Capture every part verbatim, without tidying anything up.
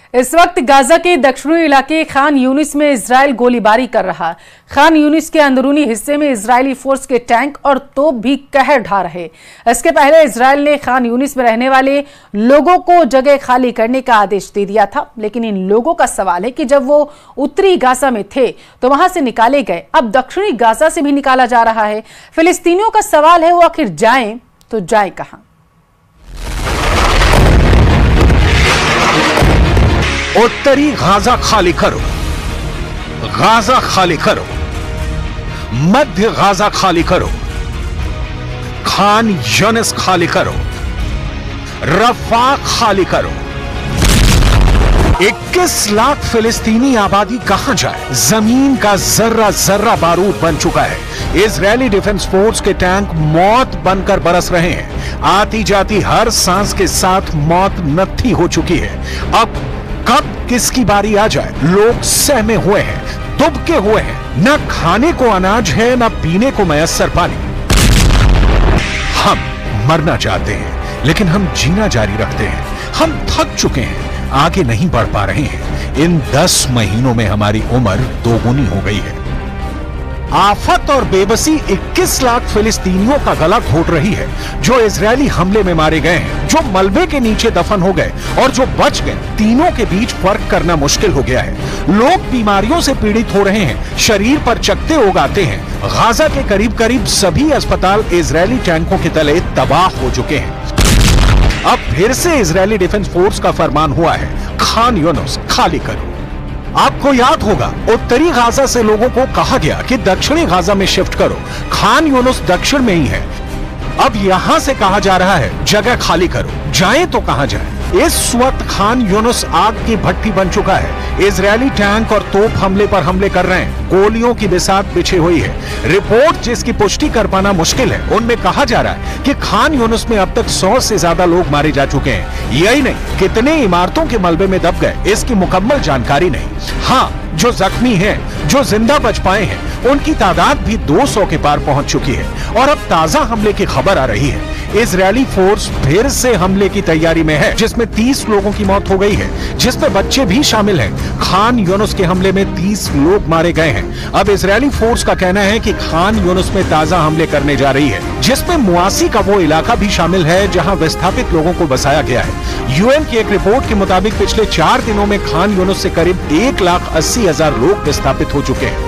इस वक्त गाजा के दक्षिणी इलाके खान यूनिस में इजराइल गोलीबारी कर रहा है। खान यूनिस के अंदरूनी हिस्से में इजरायली फोर्स के टैंक और तोप भी कहर ढा रहे। इसके पहले इजराइल ने खान यूनिस में रहने वाले लोगों को जगह खाली करने का आदेश दे दिया था, लेकिन इन लोगों का सवाल है कि जब वो उत्तरी गाजा में थे तो वहां से निकाले गए, अब दक्षिणी गाजा से भी निकाला जा रहा है। फिलिस्तीनियों का सवाल है वो आखिर जाएं तो जाए कहां। उत्तरी गाजा खाली करो, गाजा खाली करो, मध्य गाजा खाली करो, खान यूनिस खाली करो, रफा खाली करो। इक्कीस लाख फिलिस्तीनी आबादी कहां जाए? जमीन का जर्रा जर्रा बारूद बन चुका है। इजरायली डिफेंस फोर्स के टैंक मौत बनकर बरस रहे हैं। आती जाती हर सांस के साथ मौत नत्थी हो चुकी है। अब कब किसकी बारी आ जाए? लोग सहमे हुए हैं, दुबके हुए हैं। न खाने को अनाज है, न पीने को मयस्सर पानी। हम मरना चाहते हैं, लेकिन हम जीना जारी रखते हैं। हम थक चुके हैं, आगे नहीं बढ़ पा रहे हैं। इन दस महीनों में हमारी उम्र दोगुनी हो गई है। आफत और बेबसी इक्कीस लाख फिलिस्तीनियों का गला घोट रही है, जो इजरायली हमले में मारे गए हैं, जो मलबे के नीचे दफन हो गए और जो बच गए। तीनों के बीच फर्क करना मुश्किल हो गया है। लोग बीमारियों से पीड़ित हो रहे हैं, शरीर पर चकत्ते उगाते हैं। गाजा के करीब करीब सभी अस्पताल इजरायली टैंकों के तले तबाह हो चुके हैं। अब फिर से इजरायली डिफेंस फोर्स का फरमान हुआ है, खान यूनिस खाली करो। आपको याद होगा, उत्तरी गाजा से लोगों को कहा गया कि दक्षिणी गाजा में शिफ्ट करो। खान यूनिस दक्षिण में ही है। अब यहां से कहा जा रहा है जगह खाली करो। जाएं तो कहां जाएं? इस वक्त खान यूनिस आग की भट्टी बन चुका है। इजरायली टैंक और तोप हमले पर हमले कर रहे हैं। गोलियों की बिसात बिछी हुई है। रिपोर्ट जिसकी पुष्टि कर पाना मुश्किल है, उनमें कहा जा रहा है कि खान यूनिस में अब तक सौ से ज्यादा लोग मारे जा चुके हैं। यही नहीं, कितने इमारतों के मलबे में दब गए, इसकी मुकम्मल जानकारी नहीं। हाँ, जो जख्मी हैं, जो जिंदा बच पाए हैं, उनकी तादाद भी दो सौ के पार पहुंच चुकी है। और अब ताजा हमले की खबर आ रही है। इजरायली फोर्स फिर से हमले की तैयारी में है, जिसमें तीस लोगों की मौत हो गई है, जिसमें बच्चे भी शामिल हैं। खान यूनिस के हमले में तीस लोग मारे गए हैं। अब इजरायली फोर्स का कहना है कि खान यूनिस में ताजा हमले करने जा रही है, जिसमें मुआसी का वो इलाका भी शामिल है जहां विस्थापित लोगों को बसाया गया है। यूएन की एक रिपोर्ट के मुताबिक पिछले चार दिनों में खान यूनिस से करीब एक लाख अस्सी हजार लोग विस्थापित हो चुके हैं।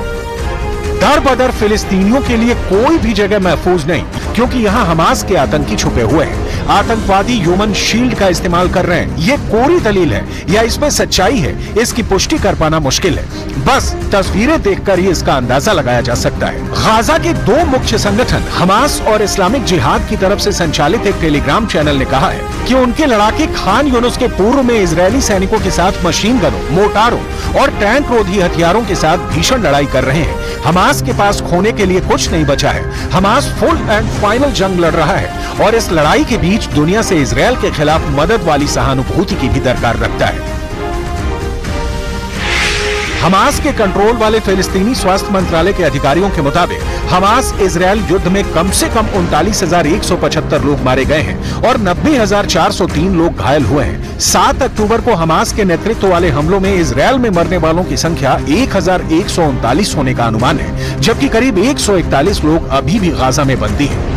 दर बदर फिलिस्तीनियों के लिए कोई भी जगह महफूज नहीं, क्योंकि यहाँ हमास के आतंकी छुपे हुए हैं। आतंकवादी ह्यूमन शील्ड का इस्तेमाल कर रहे हैं। ये कोरी दलील है या इसमें सच्चाई है, इसकी पुष्टि कर पाना मुश्किल है। बस तस्वीरें देखकर ही इसका अंदाजा लगाया जा सकता है। गाजा के दो मुख्य संगठन हमास और इस्लामिक जिहाद की तरफ से संचालित एक टेलीग्राम चैनल ने कहा है कि उनके लड़ाके खान यूनिस के पूर्व में इजरायली सैनिकों के साथ मशीन गनों, मोटारों और टैंक रोधी हथियारों के साथ भीषण लड़ाई कर रहे हैं। हमास के पास खोने के लिए कुछ नहीं बचा है। हमास फुल एंड फाइनल जंग लड़ रहा है और इस लड़ाई के बीच दुनिया से इजरायल के खिलाफ मदद वाली सहानुभूति की भी दरकार रखता है। हमास के कंट्रोल वाले फिलिस्तीनी स्वास्थ्य मंत्रालय के अधिकारियों के मुताबिक हमास इजरायल युद्ध में कम से कम उनतालीस हजार एक सौ पचहत्तर लोग मारे गए हैं और नब्बे हजार चार सौ तीन लोग घायल हुए हैं। सात अक्टूबर को हमास के नेतृत्व वाले हमलों में इजरायल में मरने वालों की संख्या एक हजार एक सौ उनतालीस होने का अनुमान है, जबकि करीब एक सौ इकतालीस लोग अभी भी गाजा में बंदी हैं।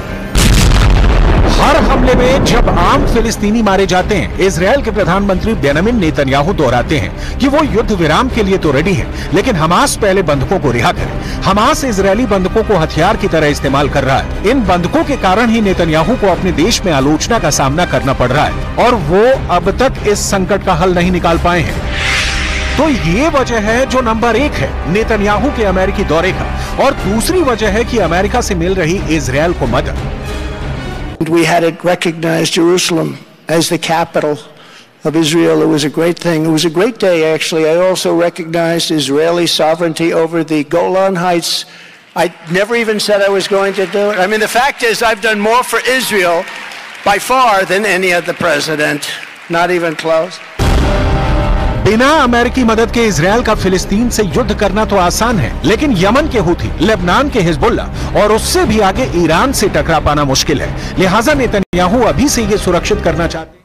हर हमले में जब आम फिलिस्तीनी मारे जाते हैं, इजरायल के प्रधानमंत्री बेंजामिन नेतन्याहू दोहराते हैं कि वो युद्ध विराम के लिए तो रेडी है, लेकिन हमास पहले बंधकों को रिहा करे। हमास इजरायली बंधकों को हथियार की तरह इस्तेमाल कर रहा है। इन बंधकों के कारण ही नेतन्याहू को अपने देश में आलोचना का सामना करना पड़ रहा है और वो अब तक इस संकट का हल नहीं निकाल पाए हैं। तो ये वजह है जो नंबर एक है नेतन्याहू के अमेरिकी दौरे का, और दूसरी वजह है कि अमेरिका से मिल रही इजरायल को मदद। We had it recognized Jerusalem as the capital of Israel. It was a great thing. It was a great day, actually. I also recognized Israeli sovereignty over the Golan Heights. I never even said I was going to do it. I mean, the fact is, I've done more for Israel by far than any other president. Not even close. बिना अमेरिकी मदद के Israel का फिलिस्तीन से युद्ध करना तो आसान है, लेकिन यमन के हूथी, लेबनान के हिजबुल्ला और उससे भी आगे ईरान से टकरा पाना मुश्किल है। लिहाजा नेतन्याहू अभी से ये सुरक्षित करना चाहते हैं।